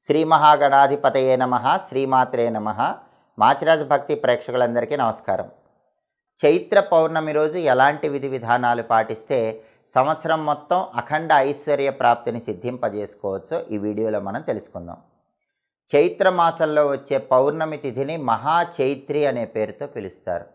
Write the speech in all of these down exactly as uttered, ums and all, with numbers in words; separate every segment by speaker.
Speaker 1: శ్రీ మహాగణాధిపతయే నమః శ్రీమాత్రే నమః మాచిరాజు భక్తి ప్రేక్షకులందరికీ నమస్కారం. చైత్ర పౌర్ణమి రోజు ఎలాంటి విధి విధానాలు పాటిస్తే సంవత్సరం మొత్తం అఖండ ఐశ్వర్య ప్రాప్తిని సిద్ధింపజేసుకోవచ్చో ఈ వీడియోలో మనం తెలుసుకుందాం. చైత్ర మాసంలో వచ్చే పౌర్ణమి తిథిని మహాచైత్రి అనే పేరుతో పిలుస్తారు.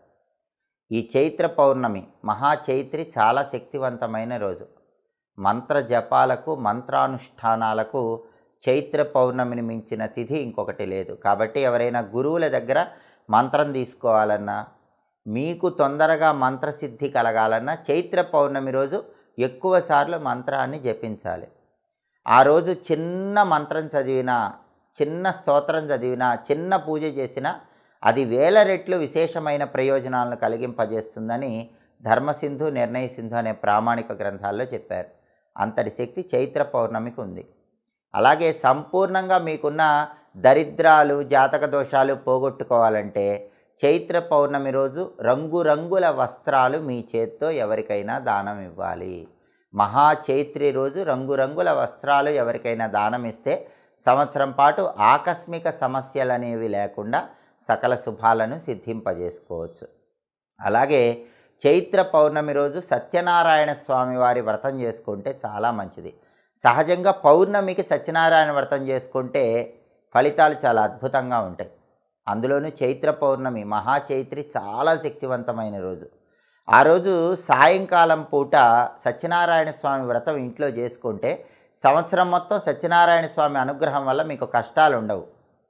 Speaker 1: ఈ చైత్ర పౌర్ణమి మహాచైత్రి చాలా శక్తివంతమైన రోజు. మంత్ర జపాలకు మంత్రానుష్ఠానాలకు చైత్ర పౌర్ణమిని మించిన తిథి ఇంకొకటి లేదు. కాబట్టి ఎవరైనా గురువుల దగ్గర మంత్రం తీసుకోవాలన్నా, మీకు తొందరగా మంత్రసిద్ధి కలగాలన్నా చైత్ర పౌర్ణమి రోజు ఎక్కువసార్లు మంత్రాన్ని జపించాలి. ఆ రోజు చిన్న మంత్రం చదివినా, చిన్న స్తోత్రం చదివినా, చిన్న పూజ చేసినా అది వేల రెట్లు విశేషమైన ప్రయోజనాలను కలిగింపజేస్తుందని ధర్మసింధు, నిర్ణయ సింధు అనే ప్రామాణిక గ్రంథాల్లో చెప్పారు. అంతటి శక్తి చైత్ర పౌర్ణమికి ఉంది. అలాగే సంపూర్ణంగా మీకున్న దరిద్రాలు, జాతక దోషాలు పోగొట్టుకోవాలంటే చైత్ర పౌర్ణమి రోజు రంగురంగుల వస్త్రాలు మీ చేత్తో ఎవరికైనా దానం ఇవ్వాలి. మహాచైత్రి రోజు రంగురంగుల వస్త్రాలు ఎవరికైనా దానం ఇస్తే సంవత్సరం పాటు ఆకస్మిక సమస్యలు అనేవి లేకుండా సకల శుభాలను సిద్ధింపజేసుకోవచ్చు. అలాగే చైత్ర పౌర్ణమి రోజు సత్యనారాయణ స్వామి వారి వ్రతం చేసుకుంటే చాలా మంచిది. సహజంగా పౌర్ణమికి సత్యనారాయణ వ్రతం చేసుకుంటే ఫలితాలు చాలా అద్భుతంగా ఉంటాయి. అందులోనూ చైత్ర పౌర్ణమి మహాచైత్రి చాలా శక్తివంతమైన రోజు. ఆ రోజు సాయంకాలం పూట సత్యనారాయణ స్వామి వ్రతం ఇంట్లో చేసుకుంటే సంవత్సరం మొత్తం సత్యనారాయణ స్వామి అనుగ్రహం వల్ల మీకు కష్టాలు ఉండవు,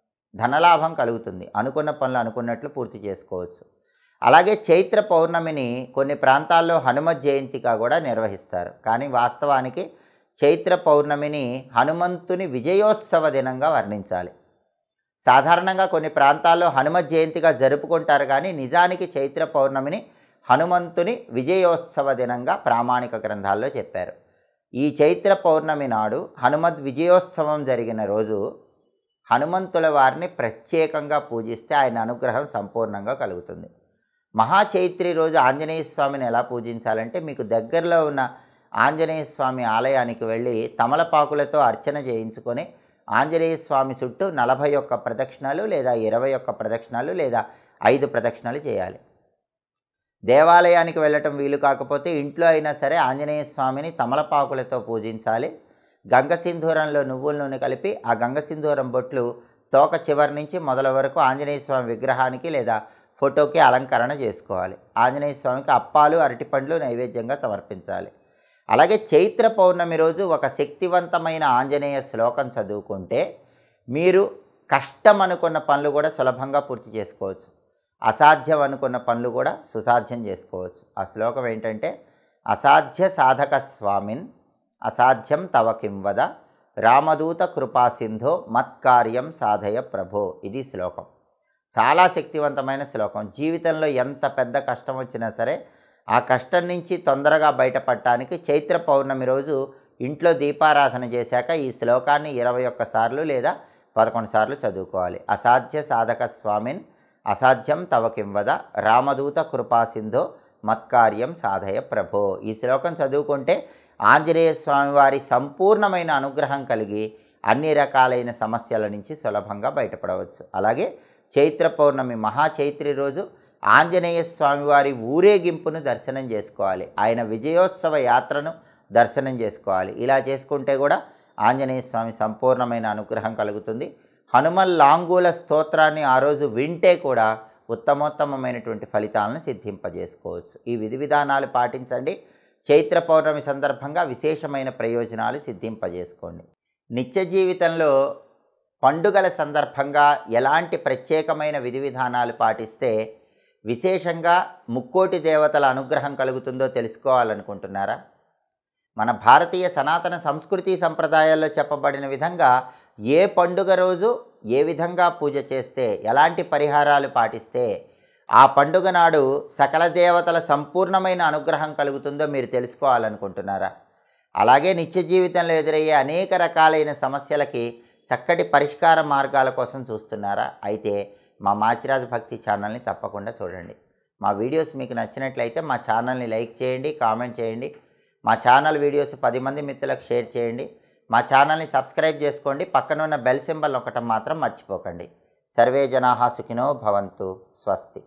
Speaker 1: ధనలాభం కలుగుతుంది, అనుకున్న పనులు అనుకున్నట్లు పూర్తి చేసుకోవచ్చు. అలాగే చైత్ర పౌర్ణమిని కొన్ని ప్రాంతాల్లో హనుమత్ జయంతిగా కూడా నిర్వహిస్తారు. కానీ వాస్తవానికి చైత్ర పౌర్ణమిని హనుమంతుని విజయోత్సవ దినంగా వర్ణించాలి. సాధారణంగా కొన్ని ప్రాంతాల్లో హనుమత్ జయంతిగా జరుపుకుంటారు, కానీ నిజానికి చైత్ర పౌర్ణమిని హనుమంతుని విజయోత్సవ దినంగా ప్రామాణిక గ్రంథాల్లో చెప్పారు. ఈ చైత్ర పౌర్ణమి నాడు హనుమద్ విజయోత్సవం జరిగిన రోజు హనుమంతుల వారిని ప్రత్యేకంగా పూజిస్తే ఆయన అనుగ్రహం సంపూర్ణంగా కలుగుతుంది. మహాచైత్రి రోజు ఆంజనేయ స్వామిని ఎలా పూజించాలంటే, మీకు దగ్గరలో ఉన్న ఆంజనేయ స్వామి ఆలయానికి వెళ్ళి తమలపాకులతో అర్చన చేయించుకొని ఆంజనేయ స్వామి చుట్టూ నలభై ఒక్క ప్రదక్షిణాలు లేదా ఇరవై ఒక్క ప్రదక్షిణాలు లేదా ఐదు ప్రదక్షిణాలు చేయాలి. దేవాలయానికి వెళ్ళటం వీలు కాకపోతే ఇంట్లో అయినా సరే ఆంజనేయ స్వామిని తమలపాకులతో పూజించాలి. గంగసింధూరంలో నువ్వుల నూనె కలిపి ఆ గంగసింధూరం బొట్లు తోక చివరి నుంచి మొదల వరకు ఆంజనేయ స్వామి విగ్రహానికి లేదా ఫోటోకి అలంకరణ చేసుకోవాలి. ఆంజనేయ స్వామికి అప్పాలు, అరటిపండ్లు నైవేద్యంగా సమర్పించాలి. అలాగే చైత్ర పౌర్ణమి రోజు ఒక శక్తివంతమైన ఆంజనేయ శ్లోకం చదువుకుంటే మీరు కష్టం అనుకున్న పనులు కూడా సులభంగా పూర్తి చేసుకోవచ్చు, అసాధ్యం అనుకున్న పనులు కూడా సుసాధ్యం చేసుకోవచ్చు. ఆ శ్లోకం ఏంటంటే, అసాధ్య సాధక స్వామిన్ అసాధ్యం తవ కిం వద రామదూత కృపా సింధో మత్కార్యం సాధయ ప్రభో. ఇది శ్లోకం. చాలా శక్తివంతమైన శ్లోకం. జీవితంలో ఎంత పెద్ద కష్టం వచ్చినా సరే ఆ కష్టం నుంచి తొందరగా బయటపడటానికి చైత్ర పౌర్ణమి రోజు ఇంట్లో దీపారాధన చేశాక ఈ శ్లోకాన్ని ఇరవై ఒక్క సార్లు లేదా పదకొండు సార్లు చదువుకోవాలి. అసాధ్య సాధక స్వామిన్ అసాధ్యం తవ కిం వద రామదూత కృపా సింధో మత్కార్యం సాధయ ప్రభో. ఈ శ్లోకం చదువుకుంటే ఆంజనేయ స్వామి వారి సంపూర్ణమైన అనుగ్రహం కలిగి అన్ని రకాలైన సమస్యల నుంచి సులభంగా బయటపడవచ్చు. అలాగే చైత్ర పౌర్ణమి మహాచైత్రి రోజు ఆంజనేయ స్వామి వారి ఊరేగింపును దర్శనం చేసుకోవాలి. ఆయన విజయోత్సవ యాత్రను దర్శనం చేసుకోవాలి. ఇలా చేసుకుంటే కూడా ఆంజనేయ స్వామి సంపూర్ణమైన అనుగ్రహం కలుగుతుంది. హనుమల్ లాంగూల స్తోత్రాన్ని ఆ రోజు వింటే కూడా ఉత్తమోత్తమమైనటువంటి ఫలితాలను సిద్ధింపజేసుకోవచ్చు. ఈ విధి విధానాలు పాటించండి. చైత్ర పౌర్ణమి సందర్భంగా విశేషమైన ప్రయోజనాలు సిద్ధింపజేసుకోండి. నిత్య జీవితంలో పండుగల సందర్భంగా ఎలాంటి ప్రత్యేకమైన విధి విధానాలు పాటిస్తే విశేషంగా ముక్కోటి దేవతల అనుగ్రహం కలుగుతుందో తెలుసుకోవాలనుకుంటున్నారా? మన భారతీయ సనాతన సంస్కృతి సంప్రదాయాల్లో చెప్పబడిన విధంగా ఏ పండుగ రోజు ఏ విధంగా పూజ చేస్తే, ఎలాంటి పరిహారాలు పాటిస్తే ఆ పండుగ నాడు సకల దేవతల సంపూర్ణమైన అనుగ్రహం కలుగుతుందో మీరు తెలుసుకోవాలనుకుంటున్నారా? అలాగే నిత్య జీవితంలో ఎదురయ్యే అనేక రకాలైన సమస్యలకి చక్కటి పరిష్కార మార్గాల కోసం చూస్తున్నారా? అయితే మా మాచిరాజు భక్తి ఛానల్ని తప్పకుండా చూడండి. మా వీడియోస్ మీకు నచ్చినట్లయితే మా ఛానల్ని లైక్ చేయండి, కామెంట్ చేయండి. మా ఛానల్ వీడియోస్ పది మంది మిత్రులకు షేర్ చేయండి. మా ఛానల్ని సబ్స్క్రైబ్ చేసుకోండి. పక్కన ఉన్న బెల్ సింబల్ నొక్కటం మాత్రం మర్చిపోకండి. సర్వే జనాః సుఖినో భవంతు. స్వస్తి.